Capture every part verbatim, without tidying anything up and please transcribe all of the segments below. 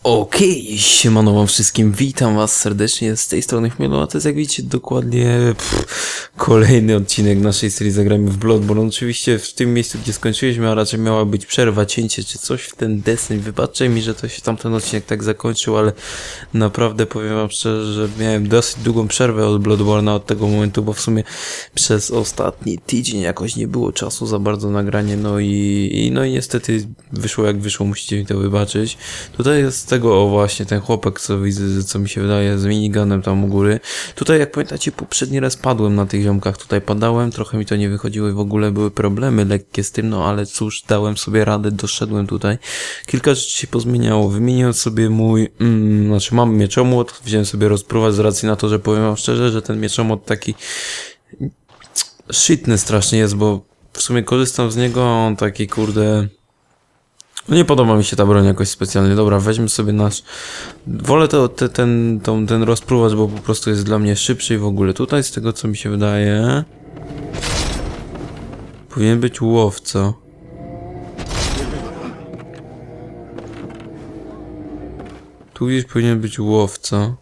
Okej, siemano wam wszystkim, witam was serdecznie z tej strony Chmielu, a to jest jak widzicie dokładnie pff, kolejny odcinek naszej serii Zagrajmy w Bloodborne. Oczywiście w tym miejscu, gdzie skończyliśmy, a raczej miała być przerwa, cięcie czy coś w ten deseń. Wybaczcie mi, że to się tamten odcinek tak zakończył, ale naprawdę powiem wam szczerze, że miałem dosyć długą przerwę od Bloodborne'a od tego momentu, bo w sumie przez ostatni tydzień jakoś nie było czasu za bardzo nagranie, no i, i no i niestety wyszło jak wyszło, musicie mi to wybaczyć. Tutaj jest tego, o właśnie, ten chłopak, co widzę, co mi się wydaje, z miniganem tam u góry. Tutaj, jak pamiętacie, poprzedni raz padłem na tych ziomkach, tutaj padałem, trochę mi to nie wychodziło i w ogóle były problemy lekkie z tym, no ale cóż, dałem sobie radę, doszedłem tutaj. Kilka rzeczy się pozmieniało, wymieniłem sobie mój, mm, znaczy mam mieczomłot, wziąłem sobie rozpruwać z racji na to, że powiem wam szczerze, że ten mieczomłot taki shitny strasznie jest, bo w sumie korzystam z niego, a on taki, kurde... No nie podoba mi się ta broń jakoś specjalnie. Dobra, weźmy sobie nasz... Wolę to, te, ten, tą, ten rozpruwacz, bo po prostu jest dla mnie szybszy i w ogóle. Tutaj z tego, co mi się wydaje... Powinien być łowca. Tu gdzieś powinien być łowca.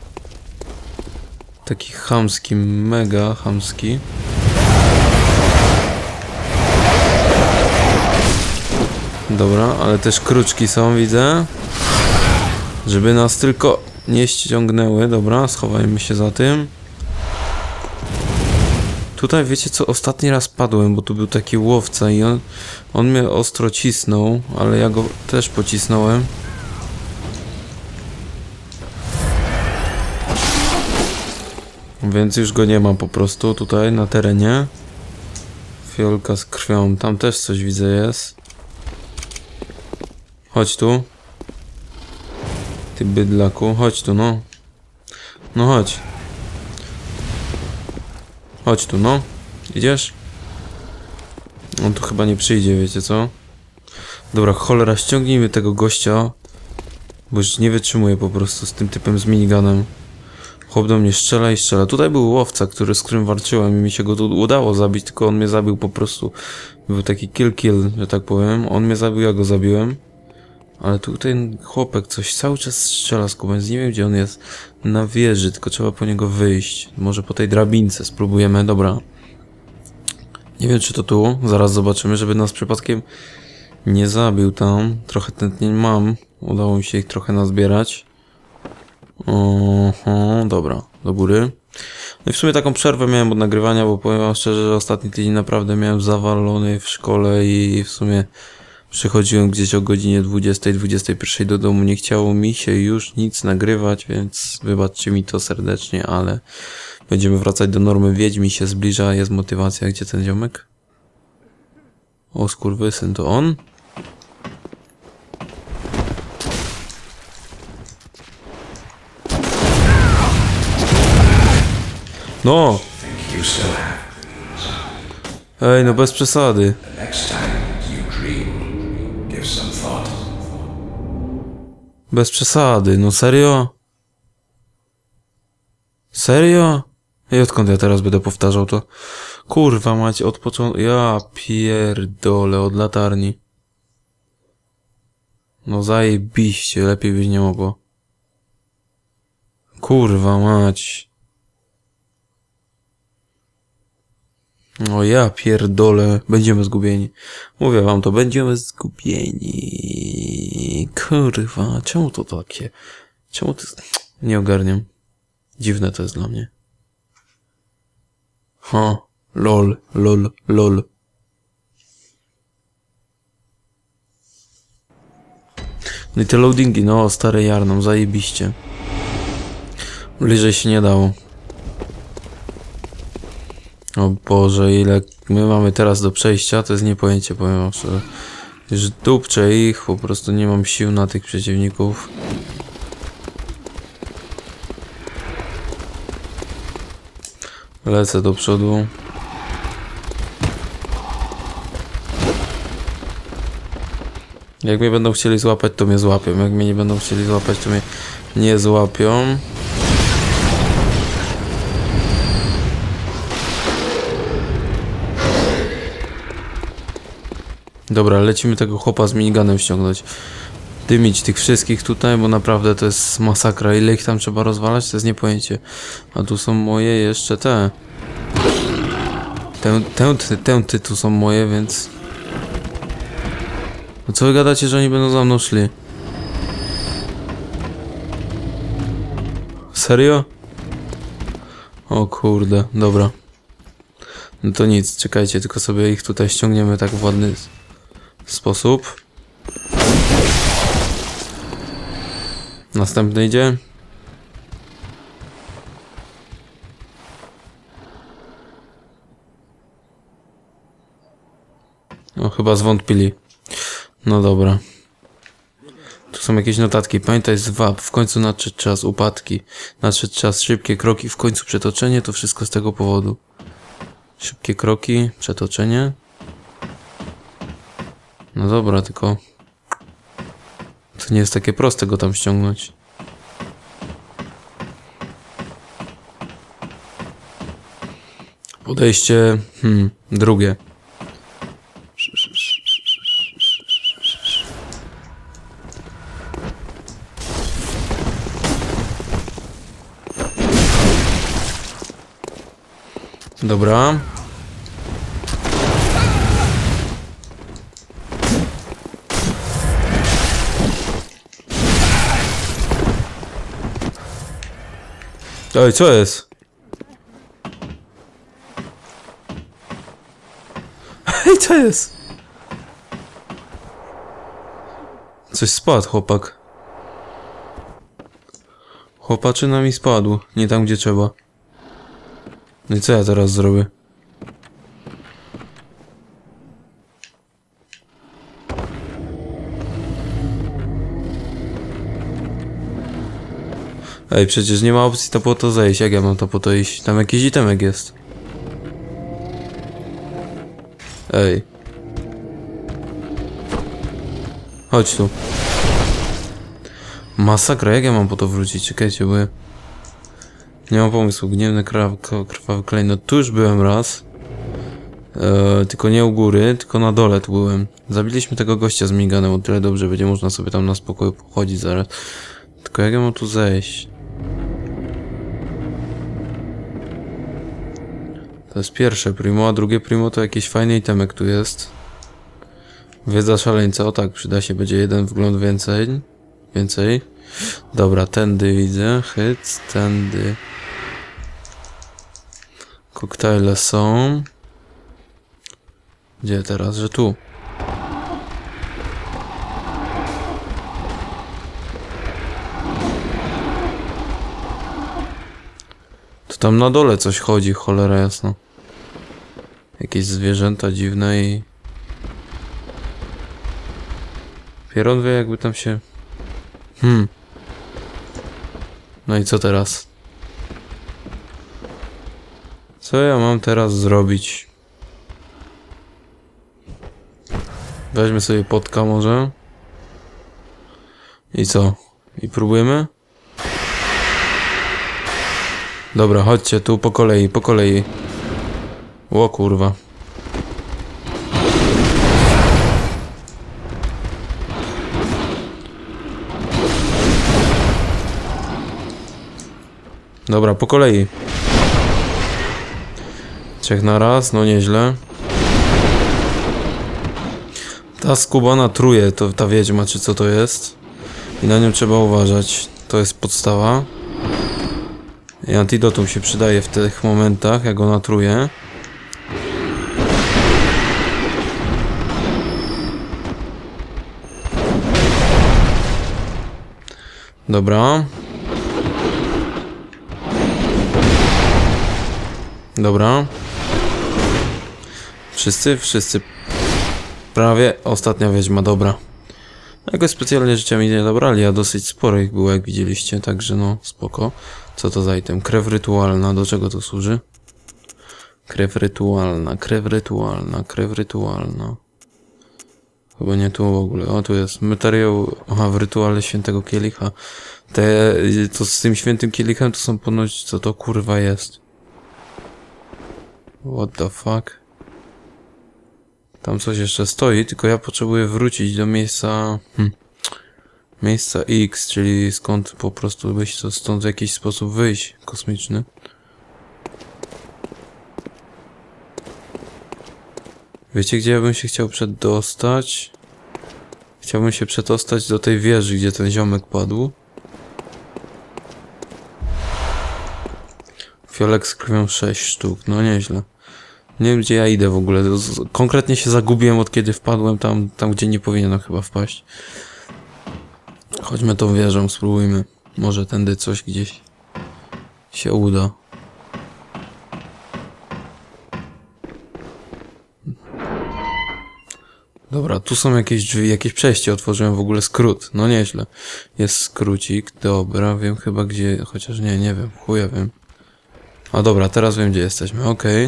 Taki chamski, mega chamski. Dobra, ale też kruczki są, widzę. Żeby nas tylko nie ściągnęły. Dobra, schowajmy się za tym. Tutaj wiecie co, ostatni raz padłem, bo tu był taki łowca i on, on mnie ostro cisnął, ale ja go też pocisnąłem. Więc już go nie ma po prostu tutaj na terenie. Fiolka z krwią, tam też coś widzę jest. Chodź tu. Ty bydlaku, chodź tu, no. No chodź. Chodź tu, no. Idziesz? On tu chyba nie przyjdzie, wiecie co? Dobra, cholera, ściągnijmy tego gościa. Bo już nie wytrzymuję po prostu z tym typem z miniganem. Chłop do mnie strzela i strzela. Tutaj był łowca, który, z którym walczyłem i mi się go tu udało zabić, tylko on mnie zabił po prostu. Był taki kill kill, że tak powiem. On mnie zabił, ja go zabiłem. Ale tu ten chłopek coś cały czas strzela z kubą, nie wiem gdzie on jest. Na wieży, tylko trzeba po niego wyjść. Może po tej drabince spróbujemy, dobra. Nie wiem czy to tu, zaraz zobaczymy, żeby nas przypadkiem nie zabił tam. Trochę tętnień mam, udało mi się ich trochę nazbierać. Oho, dobra, do góry. No i w sumie taką przerwę miałem od nagrywania, bo powiem wam szczerze, że ostatni tydzień naprawdę miałem zawalony w szkole i w sumie... Przychodziłem gdzieś o godzinie dwudziestej, dwudziestej pierwszej do domu, nie chciało mi się już nic nagrywać, więc wybaczcie mi to serdecznie, ale będziemy wracać do normy. Wiedźmi się zbliża, jest motywacja. Gdzie ten ziomek? O skurwysyn, to on? No! Ej, no bez przesady. Bez przesady, no serio? Serio? I odkąd ja teraz będę powtarzał to? Kurwa macie, od początku... Ja pierdolę, od latarni. No zajebiście, lepiej byś nie mogło. Kurwa mać. O ja pierdolę, będziemy zgubieni. Mówię wam to, będziemy zgubieni. Kurwa, czemu to takie? Czemu to... Nie ogarniam. Dziwne to jest dla mnie. Ha, lol, lol, lol. No i te loadingi, no stare jarną, zajebiście. Bliżej się nie dało. O Boże, ile my mamy teraz do przejścia, to jest niepojęcie, powiem wam szczerze. Już dupczę ich, po prostu nie mam sił na tych przeciwników. Lecę do przodu. Jak mnie będą chcieli złapać, to mnie złapią. Jak mnie nie będą chcieli złapać, to mnie nie złapią. Dobra, lecimy tego chłopa z miniganem ściągnąć. dymić tych wszystkich tutaj, bo naprawdę to jest masakra. Ile ich tam trzeba rozwalać, to jest niepojęcie. A tu są moje jeszcze te. Te, te, te, te, te tu są moje, więc... No co wy gadacie, że oni będą za mną szli? Serio? O kurde, dobra. No to nic, czekajcie, tylko sobie ich tutaj ściągniemy tak w ładny sposób. Następny idzie. No chyba zwątpili. No dobra. Tu są jakieś notatki. Pamiętaj z W A P. W końcu nadszedł czas. Upadki. Nadszedł czas. Szybkie kroki. W końcu przetoczenie. To wszystko z tego powodu. Szybkie kroki. Przetoczenie. No dobra, tylko... To nie jest takie proste go tam ściągnąć. Podejście... Hmm, drugie. Dobra. Ej, co jest? Ej, co jest? Coś spadł, chłopak. Chłopaczyna mi spadł. Nie tam, gdzie trzeba. No i co ja teraz zrobię? Ej, przecież nie ma opcji to po to zejść. Jak ja mam to po to iść? Tam jakiś itemek jest. Ej. Chodź tu. Masakra, jak ja mam po to wrócić? Czekajcie, bo ja... Nie mam pomysłu. Gniewny krwawy klejnot. Tu już byłem raz. Eee, tylko nie u góry, tylko na dole tu byłem. Zabiliśmy tego gościa z miniganem, o tyle dobrze, będzie można sobie tam na spokoju pochodzić zaraz. Tylko jak ja mam tu zejść? To jest pierwsze primo, a drugie primo to jakiś fajny itemek tu jest. Wiedza szaleńca, o tak, przyda się, będzie jeden wgląd więcej. Więcej. Dobra, tędy widzę, hyc, tędy. Koktajle są. Gdzie teraz, że tu? To tam na dole coś chodzi, cholera jasno. Jakieś zwierzęta dziwne i... Pieron wie, jakby tam się... Hmm. No i co teraz? Co ja mam teraz zrobić? Weźmy sobie potka może. I co? I próbujemy? Dobra, chodźcie tu po kolei, po kolei. O kurwa. Dobra, po kolei. Trzech na raz, no nieźle. Ta skubana truje, to ta wiedźma, czy co to jest. I na nią trzeba uważać. To jest podstawa. I antidotum się przydaje w tych momentach, jak ona truje. Dobra. Dobra. Wszyscy? Wszyscy. Prawie. Ostatnia wiedźma, dobra. Jakoś specjalnie życia mi nie dobrali, a dosyć sporo ich było, jak widzieliście, także no, spoko. Co to za item? Krew rytualna, do czego to służy? Krew rytualna, krew rytualna, krew rytualna. Chyba nie tu w ogóle. O, tu jest materiał, aha, w rytuale świętego kielicha. Te, to z tym świętym kielichem to są ponoć, co to kurwa jest? What the fuck? Tam coś jeszcze stoi, tylko ja potrzebuję wrócić do miejsca... Hm. Miejsca X, czyli skąd po prostu wyjść, to stąd w jakiś sposób wyjść kosmiczny. Wiecie, gdzie ja bym się chciał przedostać? Chciałbym się przedostać do tej wieży, gdzie ten ziomek padł. Fiolek z krwią sześć sztuk, no nieźle. Nie wiem, gdzie ja idę w ogóle. Konkretnie się zagubiłem, od kiedy wpadłem tam, tam gdzie nie powinienem chyba wpaść. Chodźmy tą wieżą, spróbujmy. Może tędy coś gdzieś się uda. Dobra, tu są jakieś drzwi, jakieś przejście otworzyłem, w ogóle skrót. No nieźle. Jest skrócik, dobra, wiem chyba gdzie, chociaż nie, nie wiem, chuja wiem. A dobra, teraz wiem gdzie jesteśmy, okej.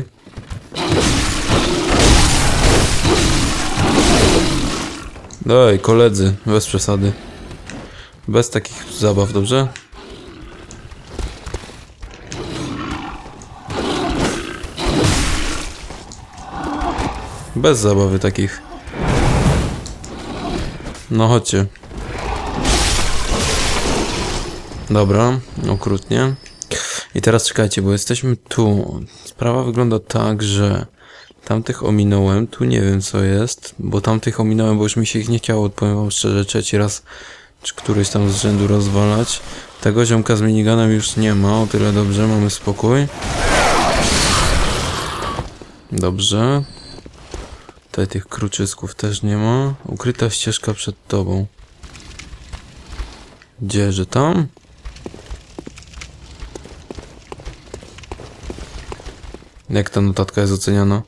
Daj, koledzy, bez przesady. Bez takich zabaw, dobrze? Bez zabawy takich. No chodźcie. Dobra, okrutnie. I teraz czekajcie, bo jesteśmy tu. Sprawa wygląda tak, że tamtych ominąłem, tu nie wiem co jest, bo tamtych ominąłem, bo już mi się ich nie chciało, powiem wam szczerze, trzeci raz czy któryś tam z rzędu rozwalać. Tego ziomka z miniganem już nie ma, o tyle dobrze, mamy spokój. Dobrze. Tutaj tych kruczysków też nie ma. Ukryta ścieżka przed tobą. Gdzie, że tam? Jak ta notatka jest oceniana?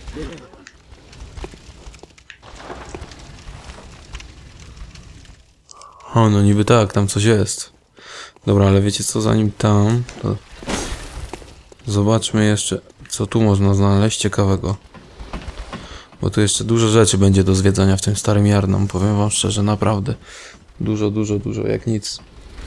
O, no niby tak, tam coś jest. Dobra, ale wiecie co, zanim tam, to zobaczmy jeszcze, co tu można znaleźć ciekawego. Bo tu jeszcze dużo rzeczy będzie do zwiedzania w tym starym Jarnam, powiem wam szczerze, naprawdę. Dużo, dużo, dużo, jak nic.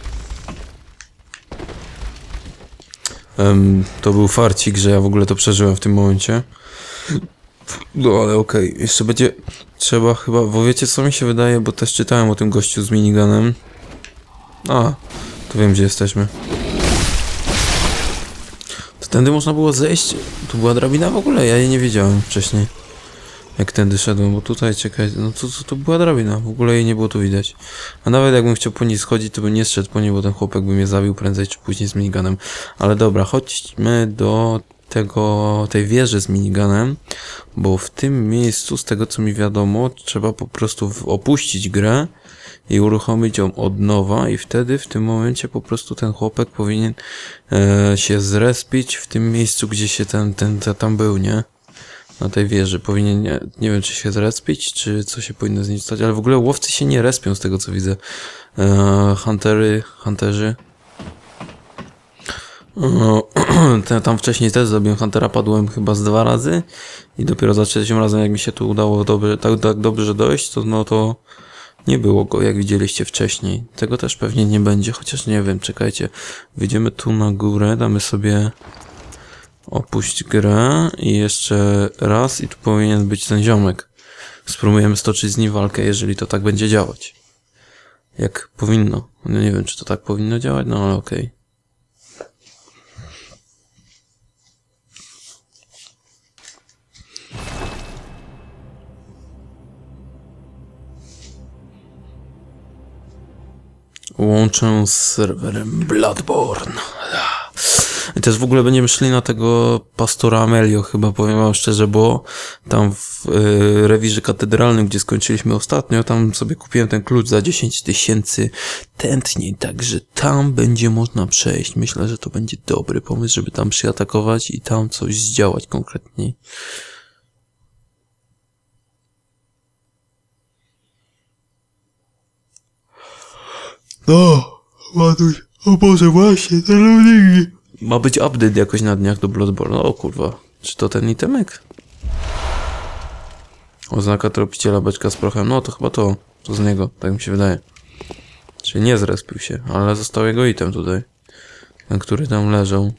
Um, to był farcik, że ja w ogóle to przeżyłem w tym momencie. No ale okej, okay. Jeszcze będzie trzeba chyba, bo wiecie co mi się wydaje, bo też czytałem o tym gościu z miniganem. A, to wiem gdzie jesteśmy. To tędy można było zejść? Tu była drabina w ogóle? Ja jej nie wiedziałem wcześniej. Jak tędy szedłem, bo tutaj, czekaj, no to, to, to była drabina, w ogóle jej nie było tu widać. A nawet jakbym chciał po niej schodzić, to bym nie zszedł po niej, bo ten chłopak by mnie zabił prędzej czy później z miniganem. Ale dobra, chodźmy do tego, tej wieży z miniganem, bo w tym miejscu, z tego co mi wiadomo, trzeba po prostu opuścić grę i uruchomić ją od nowa i wtedy w tym momencie po prostu ten chłopak powinien e, się zrespić w tym miejscu, gdzie się ten, ten, ten tam był, nie? Na tej wieży. Powinien, nie, nie wiem czy się zrespić, czy co się powinno z nim stać, ale w ogóle łowcy się nie respią z tego co widzę. E, huntery, hunterzy. E, tam wcześniej też zrobiłem huntera, padłem chyba z dwa razy i dopiero za trzecim razem jak mi się tu udało dobrze, tak, tak dobrze dojść, to no to nie było go jak widzieliście wcześniej. Tego też pewnie nie będzie, chociaż nie wiem, czekajcie. Wyjdziemy tu na górę, damy sobie opuść grę i jeszcze raz i tu powinien być ten ziomek. Spróbujemy stoczyć z nim walkę, jeżeli to tak będzie działać. Jak powinno. No nie wiem, czy to tak powinno działać, no ale okej. Okay. Łączę z serwerem Bloodborne. I też w ogóle będziemy szli na tego pastora Amelio, chyba powiem wam szczerze, bo tam w y, rewirze katedralnym, gdzie skończyliśmy ostatnio, tam sobie kupiłem ten klucz za dziesięć tysięcy tętni, także tam będzie można przejść. Myślę, że to będzie dobry pomysł, żeby tam przyatakować i tam coś zdziałać konkretniej. No, Matuś, o Boże, właśnie, te ludzi. Ma być update jakoś na dniach do Bloodborne. O kurwa, czy to ten itemek? Oznaka tropiciela, beczka z prochem. No to chyba to, to z niego, tak mi się wydaje. Czyli nie zrespił się, ale został jego item tutaj. Ten, który tam leżał.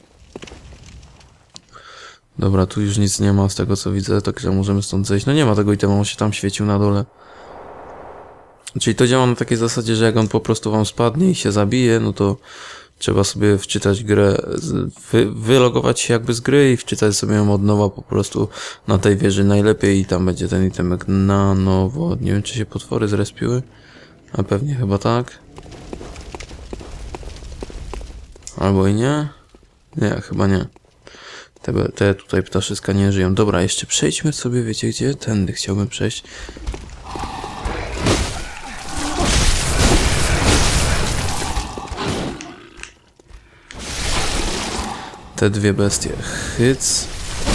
Dobra, tu już nic nie ma z tego co widzę, także możemy stąd zejść. No nie ma tego itemu, on się tam świecił na dole. Czyli to działa na takiej zasadzie, że jak on po prostu wam spadnie i się zabije, no to trzeba sobie wczytać grę, wy, wylogować się jakby z gry i wczytać sobie ją od nowa po prostu na tej wieży najlepiej i tam będzie ten itemek na nowo. Nie wiem, czy się potwory zrespiły, a pewnie chyba tak. Albo i nie. Nie, chyba nie. Te, te tutaj ptaszyska nie żyją. Dobra, jeszcze przejdźmy sobie, wiecie gdzie? Tędy chciałbym przejść. Te dwie bestie. Hyc.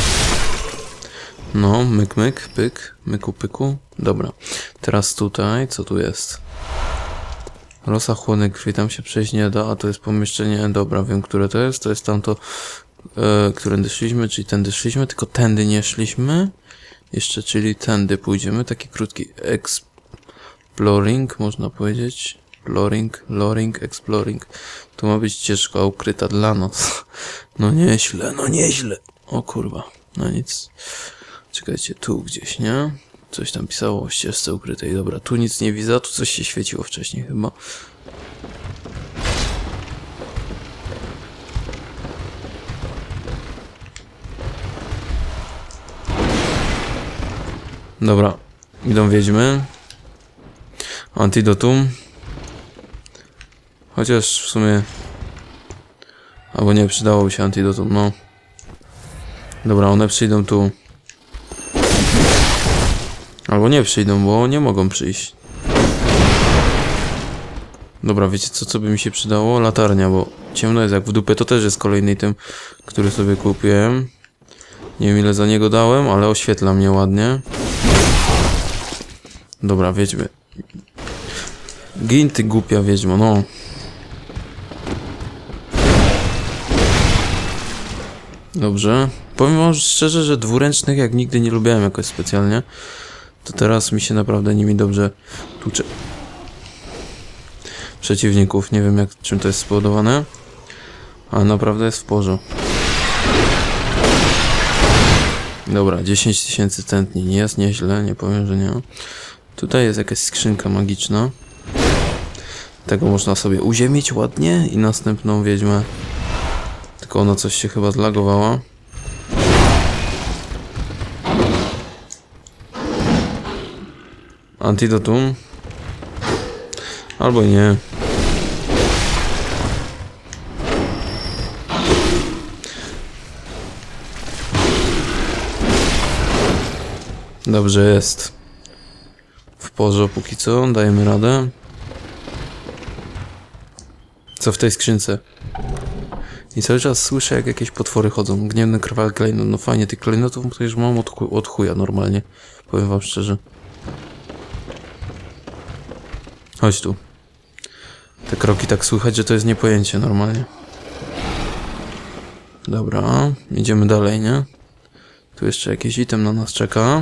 No, myk, myk, pyk, myku, pyku. Dobra. Teraz tutaj, co tu jest? Rosa chłonek krwi, tam się przejść nie da, a to jest pomieszczenie, dobra, wiem, które to jest. To jest tamto, e, którędy szliśmy, czyli tędy szliśmy, tylko tędy nie szliśmy. Jeszcze, czyli tędy pójdziemy. Taki krótki exploring, można powiedzieć. Exploring, loring, exploring. Tu ma być ścieżka ukryta dla nas. No nieźle, no nieźle. O kurwa, no nic. Czekajcie, tu gdzieś, nie? Coś tam pisało o ścieżce ukrytej. Dobra, tu nic nie widzę, tu coś się świeciło wcześniej chyba. Dobra, idą wiedźmy. Antidotum. Chociaż w sumie... Albo nie, przydałoby się antidotum, no. Dobra, one przyjdą tu. Albo nie przyjdą, bo nie mogą przyjść. Dobra, wiecie co, co by mi się przydało? Latarnia, bo ciemno jest jak w dupę. To też jest kolejny item, który sobie kupiłem. Nie wiem ile za niego dałem, ale oświetla mnie ładnie. Dobra, wiedźmy. Gin ty głupia wiedźmo, no. Dobrze. Powiem wam szczerze, że dwuręcznych jak nigdy nie lubiłem jakoś specjalnie. To teraz mi się naprawdę nimi dobrze tłucze. Przeciwników. Nie wiem jak, czym to jest spowodowane. Ale naprawdę jest w porządku. Dobra, dziesięć tysięcy tętni. Nie jest nieźle, nie powiem, że nie. Tutaj jest jakaś skrzynka magiczna. Tego można sobie uziemić ładnie i następną wiedźmę. Tylko ona coś się chyba zlagowała. Antidotum. Albo nie. Dobrze jest. W porze póki co, dajemy radę. Co w tej skrzynce? I cały czas słyszę jak jakieś potwory chodzą. Gniewny krwawy klejnot. No fajnie, tych klejnotów to już mam od, chuj, od chuja normalnie. Powiem wam szczerze. Chodź tu. Te kroki tak słychać, że to jest niepojęcie normalnie. Dobra, idziemy dalej, nie? Tu jeszcze jakiś item na nas czeka.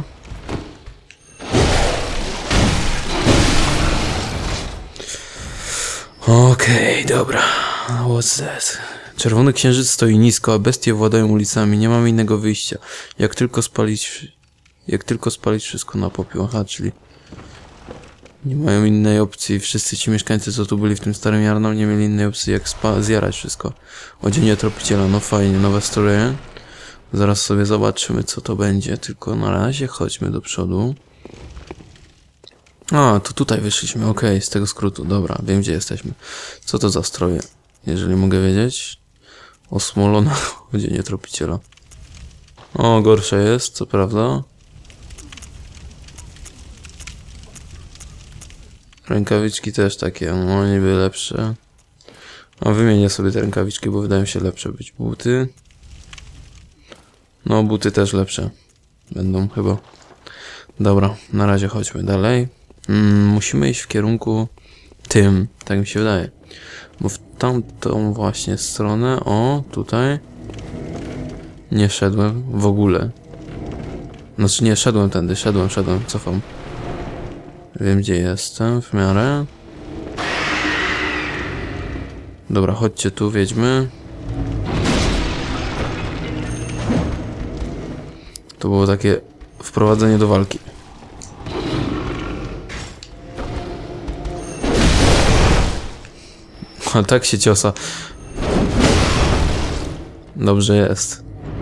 Okej, okay, dobra. What's that? Czerwony księżyc stoi nisko, a bestie władają ulicami. Nie mamy innego wyjścia. Jak tylko spalić... Jak tylko spalić wszystko na popiół. Aha, czyli... Nie mają innej opcji. Wszyscy ci mieszkańcy, co tu byli w tym starym Jarnał, nie mieli innej opcji, jak spa zjarać wszystko. Odzienie tropiciela. No fajnie, nowe stroje. Zaraz sobie zobaczymy, co to będzie. Tylko na razie chodźmy do przodu. A, to tutaj wyszliśmy. Okej, okay, z tego skrótu. Dobra, wiem, gdzie jesteśmy. Co to za stroje? Jeżeli mogę wiedzieć. Osmolona odzienie tropiciela. O, gorsze jest, co prawda. Rękawiczki też takie, no niby lepsze. A wymienię sobie te rękawiczki, bo wydają się lepsze być. Buty. No, buty też lepsze. Będą chyba. Dobra, na razie chodźmy dalej. Mm, musimy iść w kierunku tym, tak mi się wydaje. Bo w tamtą właśnie stronę, o, tutaj nie szedłem w ogóle. Znaczy nie, szedłem tędy, szedłem, szedłem, cofam. Wiem gdzie jestem, w miarę. Dobra, chodźcie tu, wiedźmy. To było takie wprowadzenie do walki. A tak się ciosa. Dobrze jest.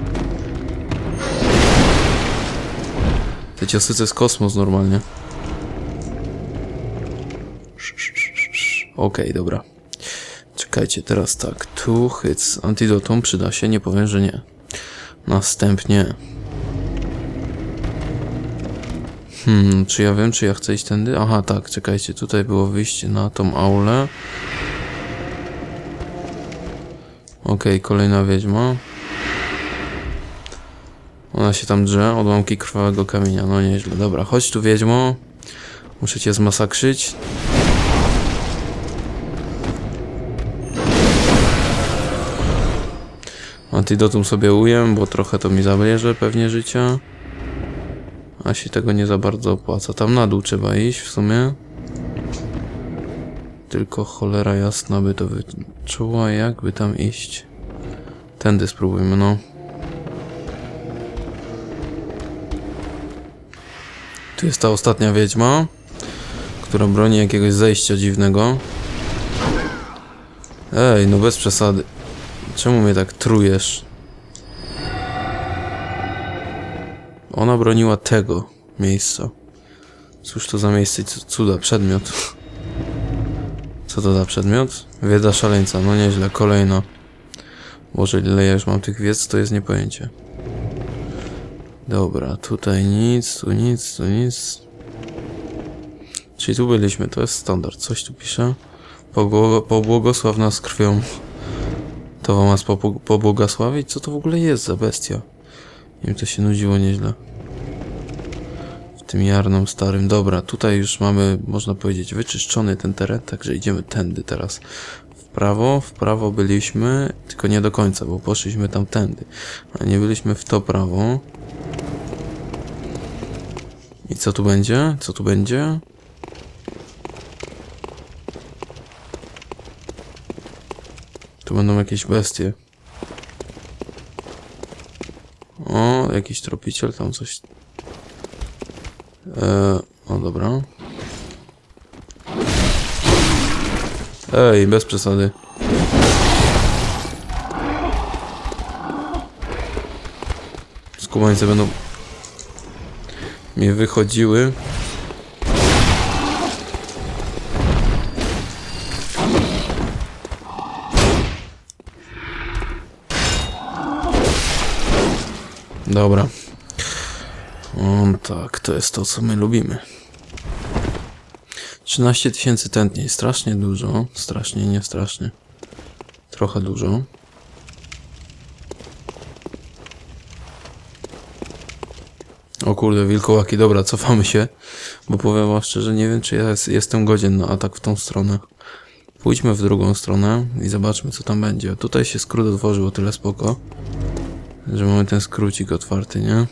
Te ciosy to jest kosmos normalnie. Okej, okay, dobra. Czekajcie, teraz tak. Tu hyc. Antidotum przyda się, nie powiem, że nie. Następnie. Hmm, czy ja wiem, czy ja chcę iść tędy? Aha, tak, czekajcie, tutaj było wyjście na tą aulę. Okej, okay, kolejna wiedźma. Ona się tam drze, odłamki krwawego kamienia, no nieźle. Dobra, chodź tu wiedźmo. Muszę cię zmasakrzyć. Antidotum sobie ujem, bo trochę to mi zabierze pewnie życia. A się tego nie za bardzo opłaca. Tam na dół trzeba iść w sumie. Tylko cholera jasna by to wyczuła, jakby tam iść. Tędy spróbujmy, no. Tu jest ta ostatnia wiedźma, która broni jakiegoś zejścia dziwnego. Ej, no bez przesady. Czemu mnie tak trujesz? Ona broniła tego miejsca. Cóż to za miejsce? Cuda, przedmiot. Co to za przedmiot? Wiedza szaleńca, no nieźle, kolejna. Boże, ile ja już mam tych wiedz, to jest niepojęcie. Dobra, tutaj nic, tu nic, tu nic. Czyli tu byliśmy, to jest standard. Coś tu pisze. Pobłogosław nas krwią. To wam nas pobłogosławić? Co to w ogóle jest za bestia? Im to się nudziło nieźle. W tym jarnom starym. Dobra, tutaj już mamy, można powiedzieć, wyczyszczony ten teren, także idziemy tędy teraz. W prawo, w prawo byliśmy, tylko nie do końca, bo poszliśmy tam tędy. A nie byliśmy w to prawo. I co tu będzie? Co tu będzie? Tu będą jakieś bestie. O, jakiś tropiciel, tam coś. Eee, o, dobra. Ej, bez przesady. Skubańce będą mi wychodziły. Dobra. O, tak, to jest to, co my lubimy. trzynaście tysięcy tętni, strasznie dużo. Strasznie, nie strasznie. Trochę dużo. O kurde, wilkołaki, dobra, cofamy się. Bo powiem wam szczerze, nie wiem, czy ja jest, jestem godzien na atak w tą stronę. Pójdźmy w drugą stronę i zobaczmy, co tam będzie. Tutaj się skrót otworzył o tyle spoko, że mamy ten skrócik otwarty, nie?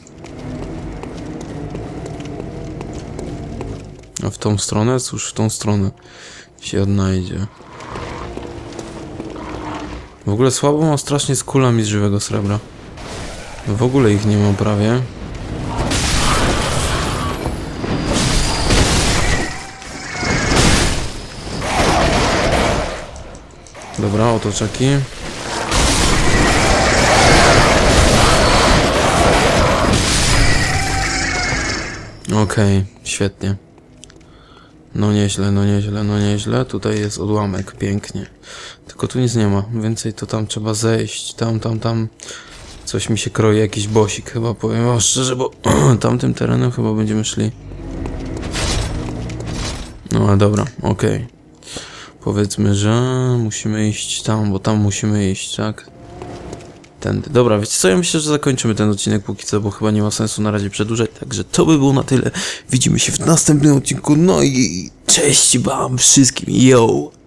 A w tą stronę? Cóż, w tą stronę się odnajdzie. W ogóle słabo mam strasznie z kulami z żywego srebra. W ogóle ich nie mam prawie. Dobra, otoczeki. Okej, okay, świetnie. No nieźle, no nieźle, no nieźle. Tutaj jest odłamek, pięknie. Tylko tu nic nie ma. Więcej to tam trzeba zejść. Tam, tam, tam. Coś mi się kroi, jakiś bosik chyba, powiem wam szczerze, bo tamtym terenem chyba będziemy szli. No ale dobra, okej. Okay. Powiedzmy, że musimy iść tam, bo tam musimy iść, tak? Tędy. Dobra, wiecie co, ja myślę, że zakończymy ten odcinek póki co, bo chyba nie ma sensu na razie przedłużać, także to by było na tyle. Widzimy się w następnym odcinku, no i cześć wam wszystkim, yo!